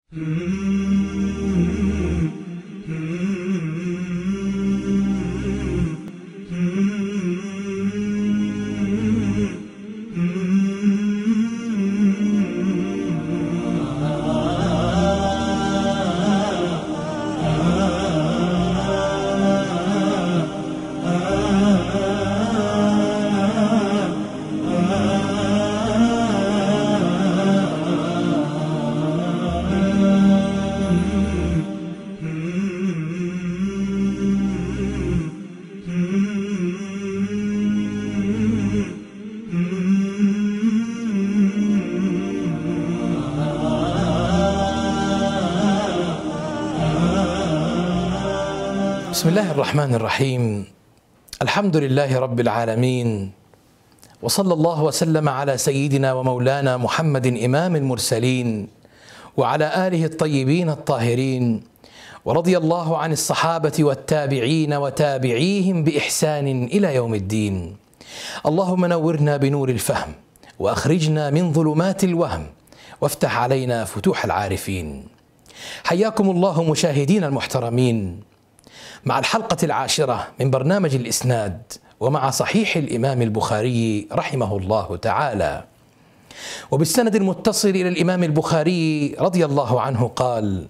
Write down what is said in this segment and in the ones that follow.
بسم الله الرحمن الرحيم. الحمد لله رب العالمين، وصلى الله وسلم على سيدنا ومولانا محمد إمام المرسلين وعلى آله الطيبين الطاهرين، ورضي الله عن الصحابة والتابعين وتابعيهم بإحسان إلى يوم الدين. اللهم نورنا بنور الفهم، وأخرجنا من ظلمات الوهم، وافتح علينا فتوح العارفين. حياكم الله مشاهدين المحترمين مع الحلقة العاشرة من برنامج الإسناد، ومع صحيح الإمام البخاري رحمه الله تعالى. وبالسند المتصل إلى الإمام البخاري رضي الله عنه قال: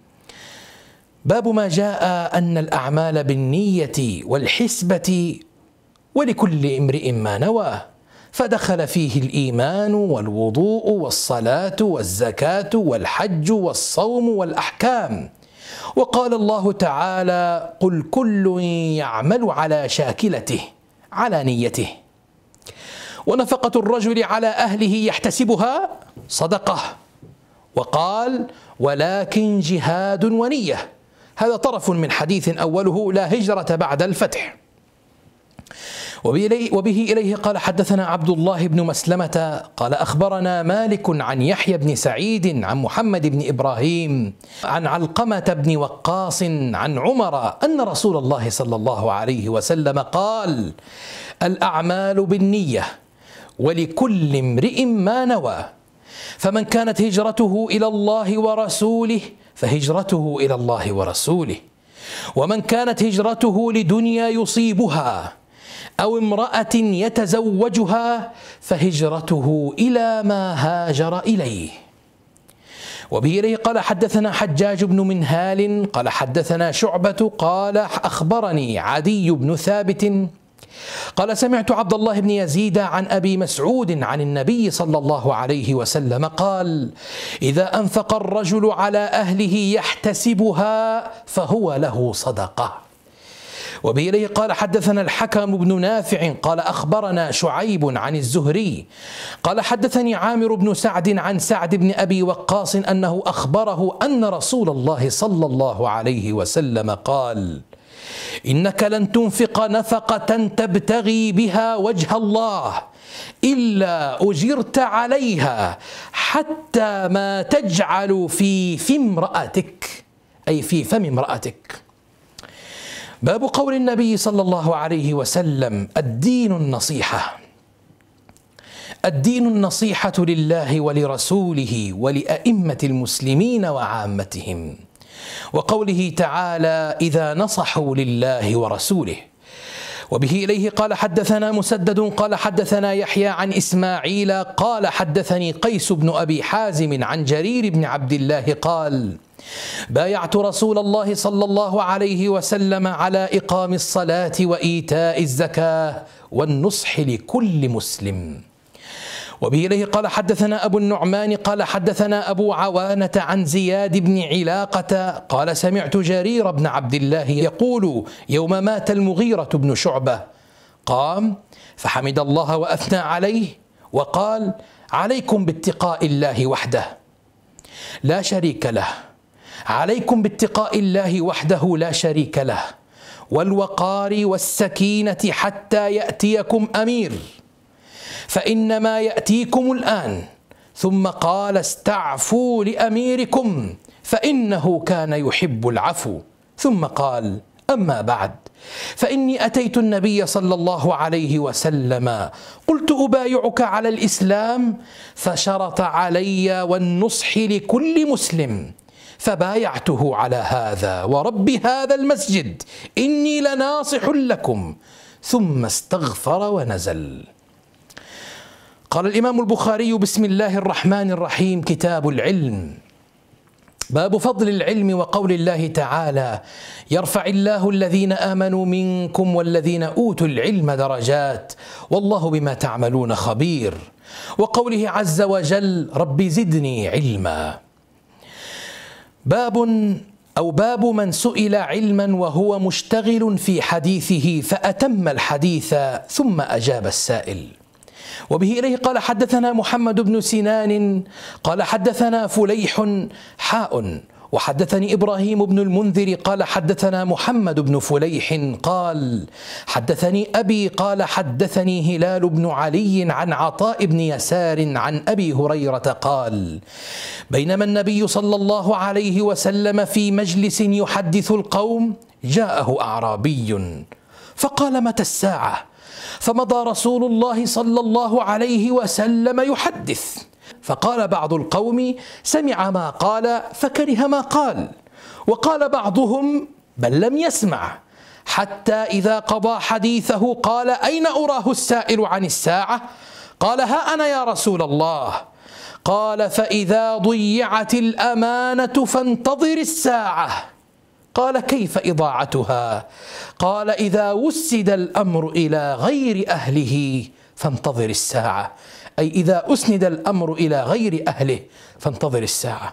باب ما جاء أن الأعمال بالنية والحسبة ولكل امرئ ما نوى، فدخل فيه الإيمان والوضوء والصلاة والزكاة والحج والصوم والأحكام. وقال الله تعالى: قل كل يعمل على شاكلته على نيته. ونفقة الرجل على أهله يحتسبها صدقة. وقال: ولكن جهاد ونية. هذا طرف من حديث أوله: لا هجرة بعد الفتح. وبه إليه قال: حدثنا عبد الله بن مسلمة قال: أخبرنا مالك عن يحيى بن سعيد عن محمد بن إبراهيم عن علقمة بن وقاص عن عمر أن رسول الله صلى الله عليه وسلم قال: الأعمال بالنية ولكل امرئ ما نوى، فمن كانت هجرته إلى الله ورسوله فهجرته إلى الله ورسوله، ومن كانت هجرته لدنيا يصيبها أو امرأة يتزوجها فهجرته إلى ما هاجر إليه. وبه إليه قال: حدثنا حجاج بن منهال قال: حدثنا شعبة قال: أخبرني عدي بن ثابت قال: سمعت عبد الله بن يزيد عن أبي مسعود عن النبي صلى الله عليه وسلم قال: إذا أنفق الرجل على أهله يحتسبها فهو له صدقة. وبه إليه قال: حدثنا الحكم بن نافع قال: أخبرنا شعيب عن الزهري قال: حدثني عامر بن سعد عن سعد بن أبي وقاص أنه أخبره أن رسول الله صلى الله عليه وسلم قال: إنك لن تنفق نفقة تبتغي بها وجه الله إلا أجرت عليها حتى ما تجعل في فم امرأتك، أي في فم امرأتك. باب قول النبي صلى الله عليه وسلم: الدين النصيحة. الدين النصيحة لله ولرسوله ولأئمة المسلمين وعامتهم. وقوله تعالى: إذا نصحوا لله ورسوله. وبه إليه قال: حدثنا مسدد قال: حدثنا يحيى عن إسماعيل قال: حدثني قيس بن أبي حازم عن جرير بن عبد الله قال: بايعت رسول الله صلى الله عليه وسلم على إقام الصلاة وإيتاء الزكاة والنصح لكل مسلم. وبه إليه قال: حدثنا أبو النعمان قال: حدثنا أبو عوانة عن زياد بن علاقة قال: سمعت جرير بن عبد الله يقول يوم مات المغيرة بن شعبة: قام فحمد الله وأثنى عليه وقال: عليكم باتقاء الله وحده لا شريك له، عليكم باتقاء الله وحده لا شريك له، والوقار والسكينة حتى يأتيكم أمير، فإنما يأتيكم الآن. ثم قال: استعفوا لأميركم فإنه كان يحب العفو. ثم قال: أما بعد، فإني أتيت النبي صلى الله عليه وسلم قلت: أبايعك على الإسلام، فشرط علي والنصح لكل مسلم فبايعته على هذا ورب هذا المسجد إني لناصح لكم، ثم استغفر ونزل. قال الإمام البخاري: بسم الله الرحمن الرحيم. كتاب العلم. باب فضل العلم وقول الله تعالى: يرفع الله الذين آمنوا منكم والذين أوتوا العلم درجات والله بما تعملون خبير، وقوله عز وجل: رب زدني علما. باب من سئل علما وهو مشتغل في حديثه فأتم الحديث ثم أجاب السائل. وبه إليه قال حدثنا محمد بن سنان قال حدثنا فليح وحدثني إبراهيم بن المنذر قال حدثنا محمد بن فليح قال حدثني أبي قال حدثني هلال بن علي عن عطاء بن يسار عن أبي هريرة قال: بينما النبي صلى الله عليه وسلم في مجلس يحدث القوم جاءه أعرابي فقال: متى الساعة؟ فمضى رسول الله صلى الله عليه وسلم يحدث، فقال بعض القوم: سمع ما قال فكره ما قال، وقال بعضهم: بل لم يسمع، حتى إذا قضى حديثه قال: أين أراه السائل عن الساعة؟ قال: ها أنا يا رسول الله. قال: فإذا ضيعت الأمانة فانتظر الساعة. قال: كيف إضاعتها؟ قال: إذا وسد الأمر إلى غير أهله فانتظر الساعة، أي إذا أسند الأمر إلى غير أهله فانتظر الساعة.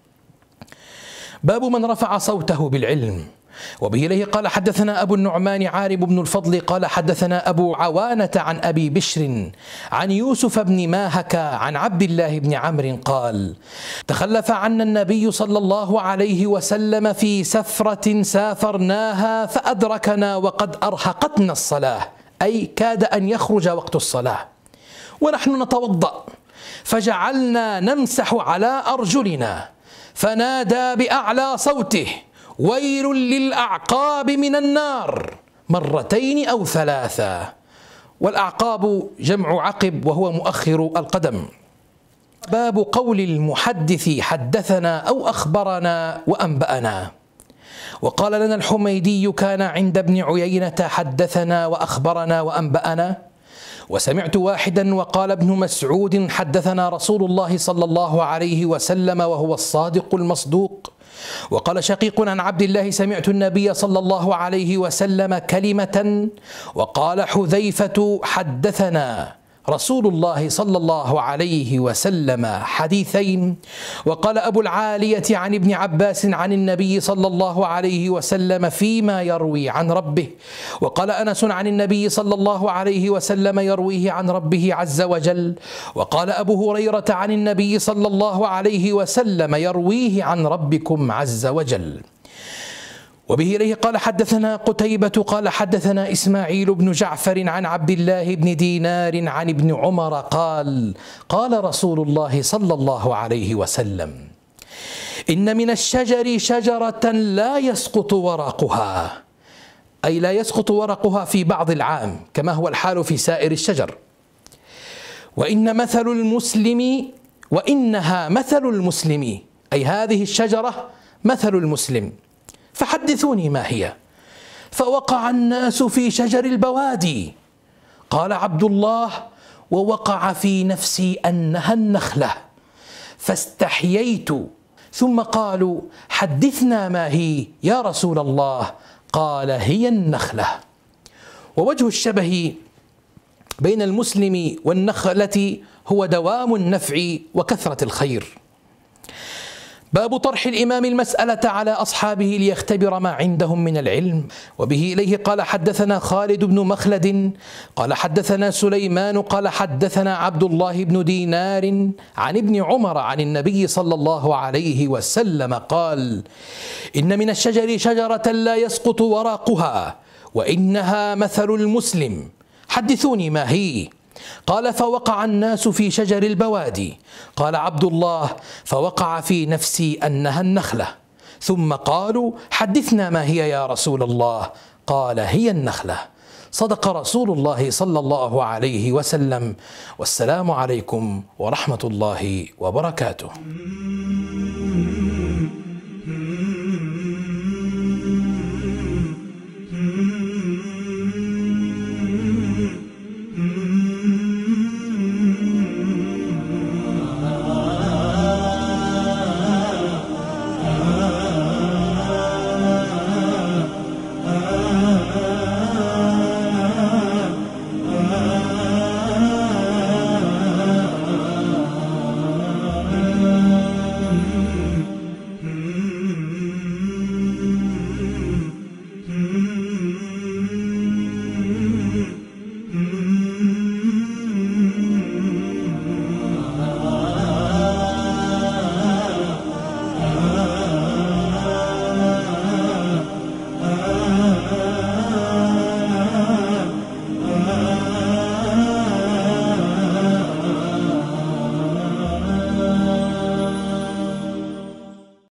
باب من رفع صوته بالعلم. وبه إليه قال حدثنا أبو النعمان عارب بن الفضل قال حدثنا أبو عوانة عن أبي بشر عن يوسف بن ماهك عن عبد الله بن عمرو قال: تخلف عنا النبي صلى الله عليه وسلم في سفرة سافرناها فأدركنا وقد أرهقتنا الصلاة، أي كاد أن يخرج وقت الصلاة، ونحن نتوضأ، فجعلنا نمسح على أرجلنا، فنادى بأعلى صوته: ويل للأعقاب من النار، مرتين أو ثلاثة. والأعقاب جمع عقب وهو مؤخر القدم. باب قول المحدث حدثنا أو أخبرنا وأنبأنا. وقال لنا الحميدي: كان عند ابن عيينة حدثنا وأخبرنا وأنبأنا. وسمعت واحدا وقال ابن مسعود: حدثنا رسول الله صلى الله عليه وسلم وهو الصادق المصدوق. وقال شقيق عن عبد الله: سمعت النبي صلى الله عليه وسلم كلمة. وقال حذيفة: حدثنا رسول الله صلى الله عليه وسلم حديثين. وقال أبو العالية عن ابن عباس عن النبي صلى الله عليه وسلم فيما يروي عن ربه. وقال أنس عن النبي صلى الله عليه وسلم يرويه عن ربه عز وجل. وقال أبو هريرة عن النبي صلى الله عليه وسلم يرويه عن ربكم عز وجل. وبه إليه قال حدثنا قتيبة قال حدثنا إسماعيل بن جعفر عن عبد الله بن دينار عن ابن عمر قال: قال رسول الله صلى الله عليه وسلم: إن من الشجر شجرة لا يسقط ورقها، أي لا يسقط ورقها في بعض العام كما هو الحال في سائر الشجر. وإنها مثل المسلم، أي هذه الشجرة مثل المسلم، فحدثوني ما هي. فوقع الناس في شجر البوادي. قال عبد الله: ووقع في نفسي أنها النخلة، فاستحييت. ثم قالوا: حدثنا ما هي يا رسول الله. قال: هي النخلة. ووجه الشبه بين المسلم والنخلة هو دوام النفع وكثرة الخير. باب طرح الإمام المسألة على أصحابه ليختبر ما عندهم من العلم. وبه إليه قال حدثنا خالد بن مخلد قال حدثنا سليمان قال حدثنا عبد الله بن دينار عن ابن عمر عن النبي صلى الله عليه وسلم قال: إن من الشجر شجرة لا يسقط ورقها وإنها مثل المسلم، حدثوني ما هي. قال: فوقع الناس في شجر البوادي. قال عبد الله: فوقع في نفسي أنها النخلة. ثم قالوا: حدثنا ما هي يا رسول الله. قال: هي النخلة. صدق رسول الله صلى الله عليه وسلم. والسلام عليكم ورحمة الله وبركاته.